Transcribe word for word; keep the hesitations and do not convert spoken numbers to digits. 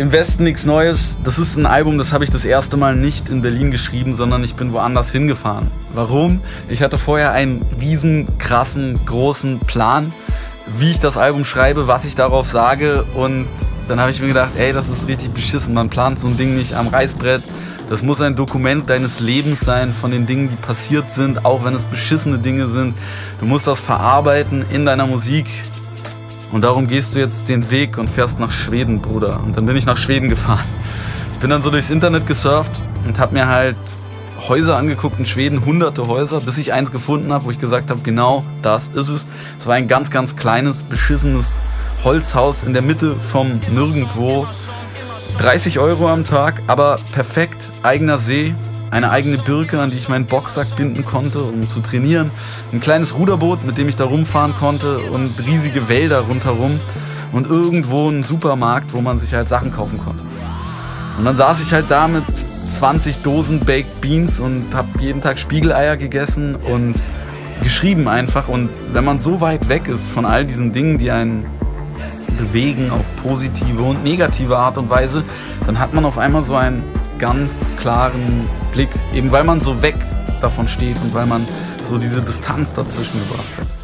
Im Westen nichts Neues. Das ist ein Album, das habe ich das erste Mal nicht in Berlin geschrieben, sondern ich bin woanders hingefahren. Warum? Ich hatte vorher einen riesen, krassen, großen Plan, wie ich das Album schreibe, was ich darauf sage, und dann habe ich mir gedacht, ey, das ist richtig beschissen. Man plant so ein Ding nicht am Reißbrett. Das muss ein Dokument deines Lebens sein, von den Dingen, die passiert sind, auch wenn es beschissene Dinge sind. Du musst das verarbeiten in deiner Musik. Und darum gehst du jetzt den Weg und fährst nach Schweden, Bruder. Und dann bin ich nach Schweden gefahren. Ich bin dann so durchs Internet gesurft und habe mir halt Häuser angeguckt in Schweden, hunderte Häuser, bis ich eins gefunden habe, wo ich gesagt habe, genau das ist es. Es war ein ganz, ganz kleines, beschissenes Holzhaus in der Mitte vom Nirgendwo. dreißig Euro am Tag, aber perfekt, eigener See. Eine eigene Birke, an die ich meinen Boxsack binden konnte, um zu trainieren. Ein kleines Ruderboot, mit dem ich da rumfahren konnte, und riesige Wälder rundherum. Und irgendwo ein Supermarkt, wo man sich halt Sachen kaufen konnte. Und dann saß ich halt da mit zwanzig Dosen Baked Beans und habe jeden Tag Spiegeleier gegessen und geschrieben einfach. Und wenn man so weit weg ist von all diesen Dingen, die einen bewegen auf positive und negative Art und Weise, dann hat man auf einmal so einen ganz klaren Blick, eben weil man so weg davon steht und weil man so diese Distanz dazwischen gebracht hat.